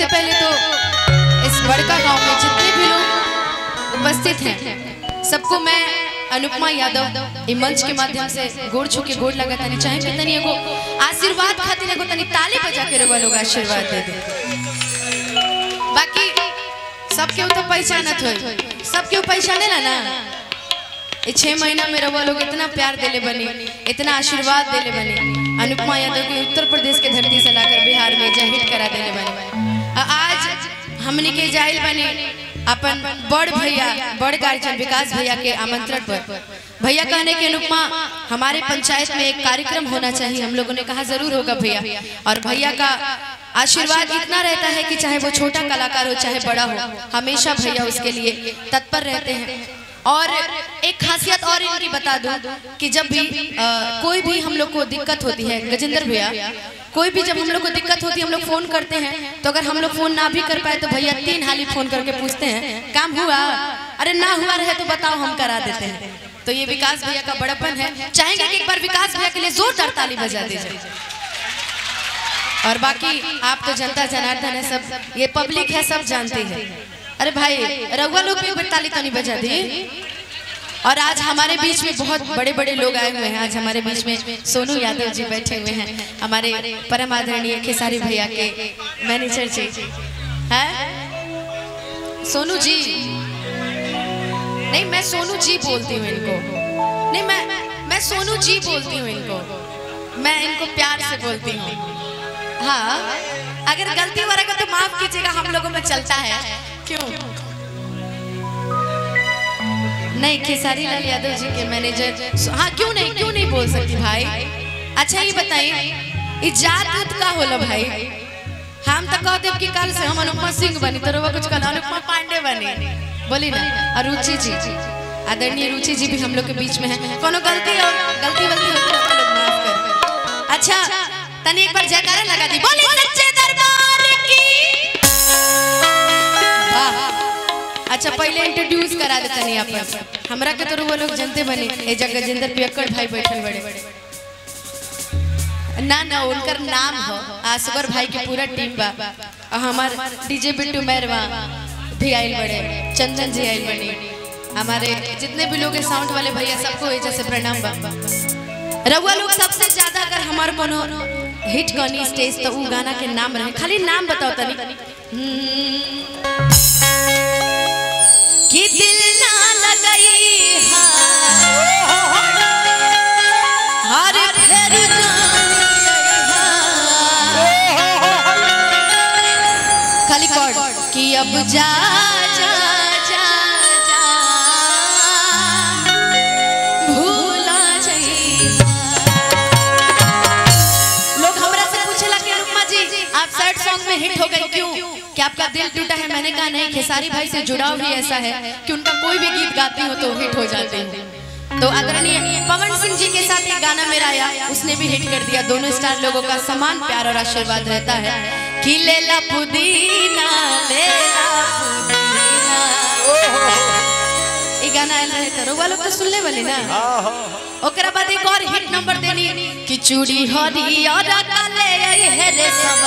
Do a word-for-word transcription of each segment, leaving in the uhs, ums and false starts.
सबसे पहले तो इस बड़का गांव में जितने भी लोग उपस्थित हैं सबको मैं अनुपमा यादव इस मंच के माध्यम से गोड़ छू के गोड़ लगा तनी चाहे कि तनी एगो आशीर्वाद खातिर एगो तनी ताली बजा के रवा लोग आशीर्वाद दे दे। बाकी सबके तो पहचानत हो, सबके पहचाने ला ना। ये छह महीना में रवा लोग इतना प्यार देले बनी, इतना आशीर्वाद देले बनी। अनुपमा यादव के उत्तर प्रदेश के धरती से लाकर बिहार में जाहिर करा देले बनी। आज हमने के जाहिल बनी अपन बड़ भैया बड़ गार्जियन विकास भैया के आमंत्रण पर। भैया कहने के अनुपमा हमारे पंचायत में एक कार्यक्रम होना चाहिए। हम लोगों ने कहा जरूर होगा भैया, और भैया का आशीर्वाद इतना रहता है कि चाहे वो छोटा कलाकार हो चाहे बड़ा हो, हमेशा भैया उसके लिए तत्पर रहते हैं। और एक खासियत और इनकी बता दूं कि जब भी आ, कोई भी हम लोग को दिक्कत होती है, गजेंद्र भैया कोई भी जब हम लोग को दिक्कत होती है हम लोग फोन करते हैं, तो अगर हम लोग फोन ना भी कर पाए तो भैया तीन हाली फोन करके पूछते हैं काम हुआ, अरे ना हुआ रहे तो बताओ हम करा देते हैं। तो ये विकास भैया का बड़प्पन है। चाहेंगे कि एक बार विकास भैया के लिए जोरदार ताली बजा दीजिए। और बाकी आप तो जनता जनार्दन है, सब ये पब्लिक है, सब जानते हैं। अरे भाई रघुआ लोग भी ताली तो नहीं बजा दी। और आज हमारे बीच में बहुत बड़े बड़े लोग आए हुए हैं। आज हमारे बीच में सोनू यादव जी बैठे हुए हैं, हमारे परम आदरणीय खेसारी भैया के मैनेजर जी हैं। सोनू जी नहीं, मैं सोनू जी बोलती हूँ इनको, नहीं मैं मैं सोनू जी बोलती हूँ इनको, मैं इनको प्यार से बोलती हूँ। हाँ, अगर गलती हो रहा तो माफ कीजिएगा, हम लोगों में चलता है। क्यों नहीं, खेसारी लाल यादव जी के मैनेजर। हाँ क्यों नहीं, क्यों नहीं बोल सकती भाई। अच्छा ये बताइए इजाजत का होला भाई। हम तो कहते कि कल से हम अनुपमा सिंह बनी तो रोवा कुछ कल अनुपमा पांडे बनी, बोली ना। और रुचि जी, आदरणीय रुचि जी भी हम लोग के बीच में है। कोनो गलती और गलती गलती होती है तो लोग माफ कर। अच्छा तनी एक बार जयकारा लगा दी, बोली सच्चे दरबार की। वाह, अच्छा पहले इंट्रोड्यूस करा देते नहीं आप हमरा के तो वो लोग जनते बने। ए जगह गजेंद्र पियक्कड़ भाई बैठल बड़े ना ना, उनकर नाम हो आसगर भाई के पूरा टीम बा। हमार डीजे बिट्टू मेहरवा भी आयल बड़े, चंदन जी आयल बने, हमारे जितने भी लोग साउंड वाले भैया सबको एजा से प्रणाम बा। रघुआ लोग सबसे ज्यादा अगर हमार कोनो हिट गानी स्टेज तो वो गाना के नाम रहे, खाली नाम बताओ तनी। कि दिल ना लगई हर फेर खाली कॉर्ड कि अब जा जा जा जा भूला जाइए। लोग हमरा से पूछेला कि अनुपमा जी आप सैड सॉन्ग में हिट हो गई क्यों, कि आपका दिल टूटा है। मैंने कहा नहीं, खेसारी भाई से जुड़ाव भी ऐसा है कि उनका कोई भी गीत गाती हो तो हिट हो जाते हैं। तो आदरणीय पवन सिंह जी के साथ एक गाना मेरा आया, उसने भी हिट कर दिया। दोनों स्टार लोगों का समान प्यार और आशीर्वाद रहता है कि लेला पुदीना लेला पुदीना। ये गाना आया है तो रोवा लोग तो सुन ले वाली ना। ओकरा बाद एक और हिट नंबर देनी कि चूड़ी हरी और काले है रे सब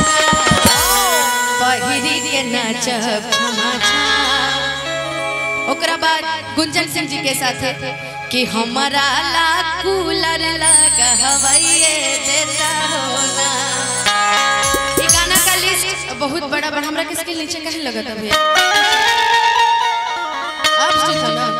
पहिरी के नाचब छमा छा। ओकरा बाद गुंजन सिंह जी के साथ है कि हमारा ला कूलर लगा हवाइए देता होना। ये गाना का लिस्ट बहुत बड़ा बड़ा, हमरा किसके नीचे कहीं लगा था भैया। अब ठीक है ना,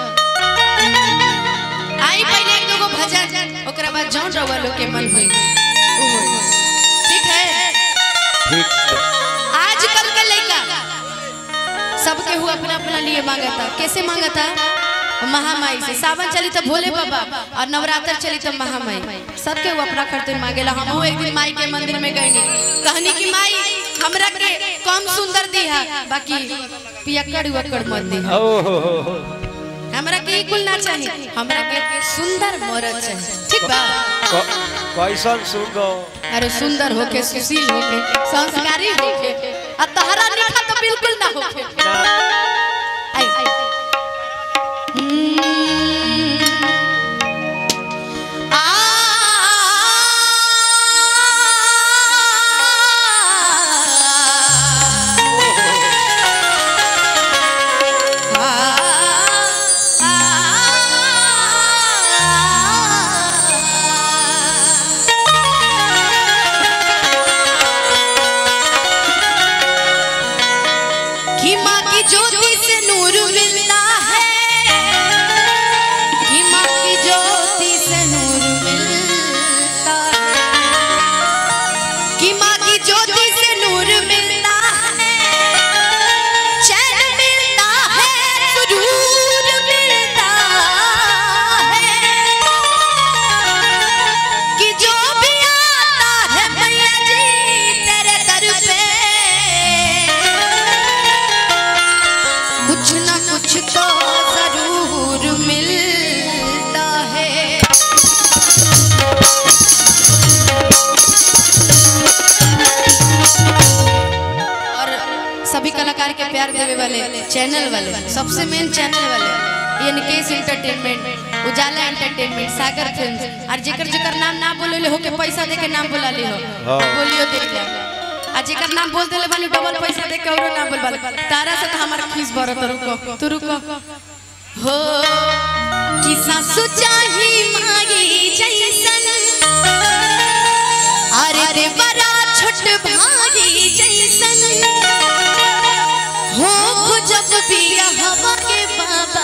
आई पहले एक दो भजन, ओकरा बाद जौन रवा लोग के मन हुई। ठीक है, ठीक। आजकल का लड़का सबके हुआ अपना अपना लिए मांगा था। कैसे मांगा था? महामाई से। सावन चली तो भोले बाबा, और नवरात्र चली तो महामाई। सबके हुआ अपना करते मांगेला। हम एक दिन माई के मंदिर में गई, कहनी कि माई हमरा के कम सुंदर दिहा, बाकी पियक्कड़ उक्कड़ मत दिहा। हमरा के कुल ना चाहिए, हमरा के सुंदर मर्द चाहिए। ठीक बा? कैसन सुंदर? अरे सुंदर होके, सुशील होके, संस्कारी होके, और तहरा लिखा तो बिल्कुल ना होके। आई आई आ ज्योति से नूर मिलता है, कि माँ की ज्योति से नूर मिलता है, कि माँ की ज्योति से नूर मिलता है, चैन मिलता है, सुरूर मिलता है, कि जो भी आता है मैया जी तेरे दर पे कुछ ना कुछ तो जरूर मिलता है। और सभी कलाकार के प्यार देवे वाले चैनल वाले, सबसे मेन चैनल वाले यानी केस entertainment, Ujala entertainment, Sagar films, और जेकर जेकर नाम ना बोले हो के पैसा दे के नाम बुला ली हो, बोलियो देख ले, आ जेकर नाम बोल देले बानी डबल पैसा दे के औरो नाम बोलबा तारा से तो हमार खीस भरत रुको तू रुको हो कि सासु चाही मागी जैसन, अरे रे बड़ा छोट भागी जैसन हो जब बिया हवा के बाबा।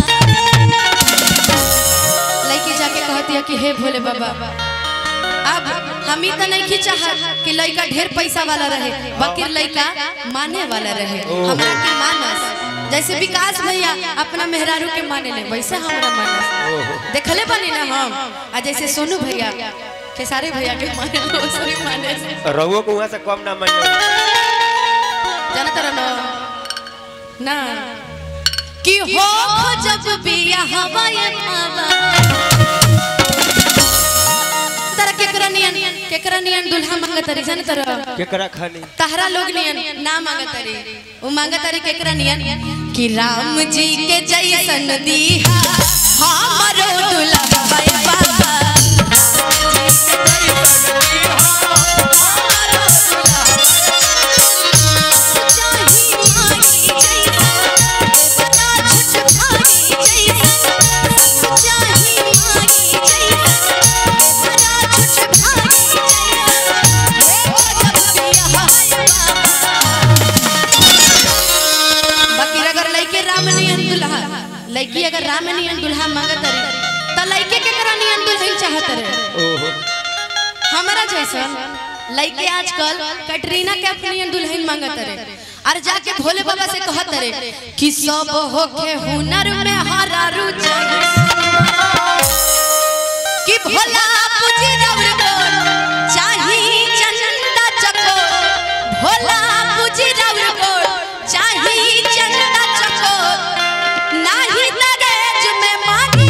लड़की जाके कहती है कि हे भोले बाबा, अब हम ही तो नहीं चाहत कि लड़का ढेर पैसा वाला रहे, बाकी लड़का माने वाला रहे, हमरा के मानस जैसे विकास भैया अपना मेहरारू के माने ले वैसे हमरा मानस देखले बनी ना हम, आ जैसे सोनू भैया खेसारी भैया के माने लो वैसे माने रहुओ को वहां से कम ना माने जाना तरह ना ना कि हो जब बिया हवा ये बाबा केकरा नियन केकरा नियन दुल्हा मांगतरी जान तर केकरा खाली तहरा लोग नियन ना मांगतरी, वो मांगतरी केकरा नियन कि राम जी के जैसन दीहा हमरो दुल्हा बाबा, लड़की अगर राम नियन दुल्हा मांगत रही तो लड़के के करा नियन दुल्हन चाहत रहे। हमारा जैसा लड़के आजकल कटरीना के अपनी दुल्हन मांगत रहे और जाके भोले बाबा से कहत रहे कि सब होके हुनर में हरारू चाहिए, कि भोला पूजी रवर को चाहिए चंदा चको, भोला पूजी रवर को चाहिए चंदा चको, नाही दहेज में मांगी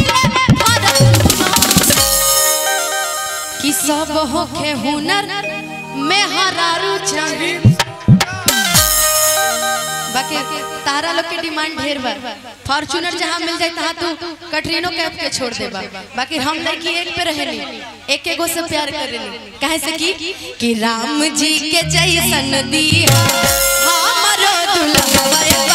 कि सब होके हुनर में हरारू चाहिए। बाकी तारा लोग के डिमांड ढेर बा, फॉर्च्यूनर जहां मिल जाए तहां तू कटरीनो कैफ के छोड़ देबा, बाकी हम लड़की एक पे रहेली, एक एगो से प्यार करेली काहे से कि कि राम जी के जैसन दीहा हमरो दुल्हा बाबा,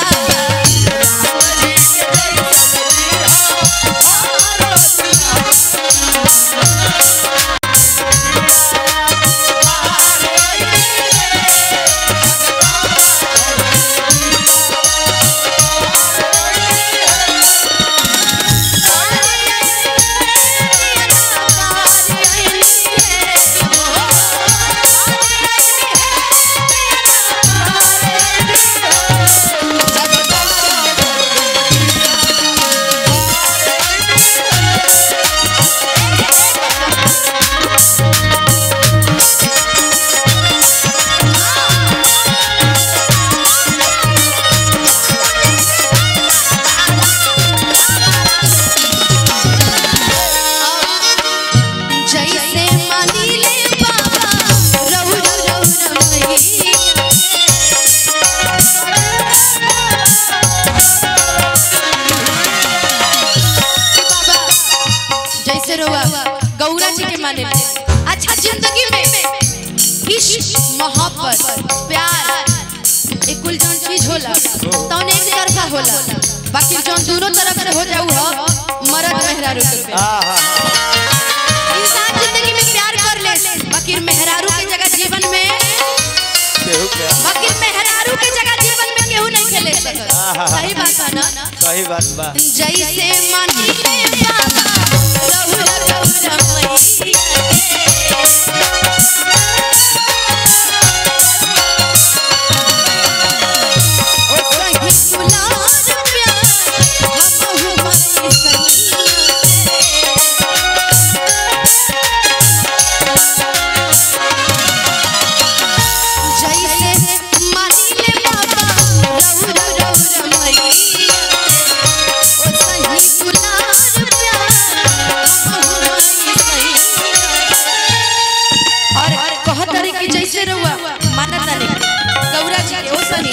गौरा जी के माने अच्छा जिंदगी में इश्क मोहब्बत प्यार एक कुल जौन चीज होला तौन एक तरफा होला, बाकी जौन दोनों तरफ से हो जाऊ हो मर्द मेहरारू के इंसान जिंदगी में प्यार कर ले, बाकी मेहरारू के जगह जीवन में बाकी मेहरारू के जगह जीवन में केहू नहीं खेले सकता। सही बात है ना? सही बात बा। जैसे मानी बाबा रहुरा रहुरा मैया ओ सही सुलार प्यार हम हुमाई सैया जैसे मानी ले बाबा रहुरा रहुरा मैया ओ सही सुलार प्यार हम हुमाई सैया और कहत रे कि जैसे रहुआ मानत नहीं गौरा जी के ओ सही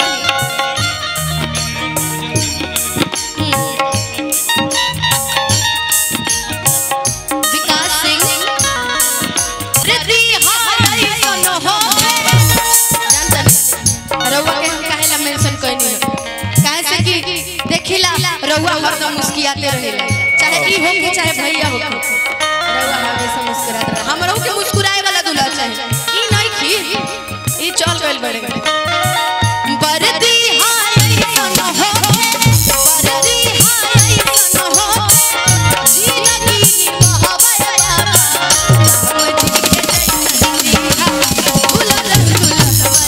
विकास सिंह रिद्धि हाय सन हो जानता नहीं रउआ के हम काहेला मेंशन कइनी है काहे से कि देखिला रउआ हरदम मुस्कुराते रहेला चाहे ई हो कि चाहे भैया हो रउआ हमेशा मुस्कुराते रहे हमरो के मुस्कुराए वाला दूल्हा चाहिए ई नहीं खी ई चल गइल बड़े बरदी हाय सन हो बरदी हाय सन हो जिंदगी निभावया राम जी के जैसा दुल्हा दुल्हा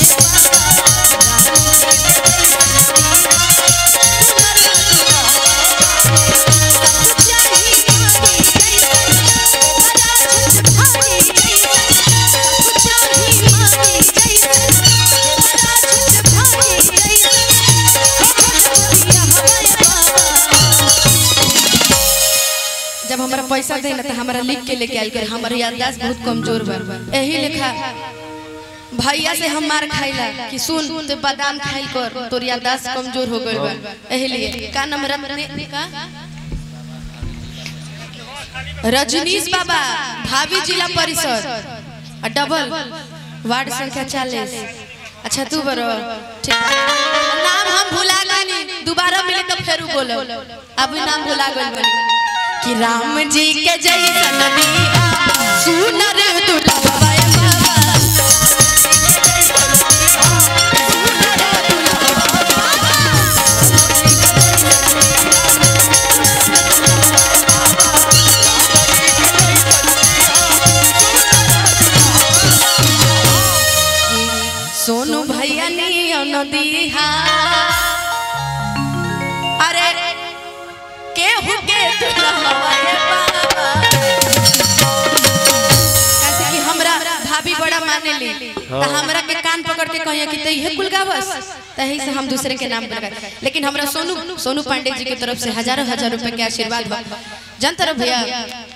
जब हमारा पैसा दे ना तो हमारा लिख के लेके आई कर हमारा याददाश्त बहुत कमजोर बा यही लिखा भैया से हम मार खाइला कि सुन तो बादाम खाइल कर तोर याददाश्त कमजोर हो गइल बा यही लिए का नाम रत्ने का रजनीश बाबा भाभी जिला परिषद डबल वार्ड संख्या चालीस अच्छा तू बरो ठीक नाम हम भुला गनी दोबारा मिले तो फेर बोलो अब नाम भुला गइल कि राम जी के जैसा नबी सुनर दुल्हा बाबा सोनू भैया नी नदिहा अरे केहू के दुल्हा कैसे कि हमरा भाभी बड़ा माने ली तो हमरा के कान पकड़ के कहिया कि तई है कुल गावस तही से हम दूसरे के नाम लगा लेकिन हमरा सोनू सोनू पांडे जी की तरफ से हजारों हजार रुपए के आशीर्वाद बा जानत रह भैया।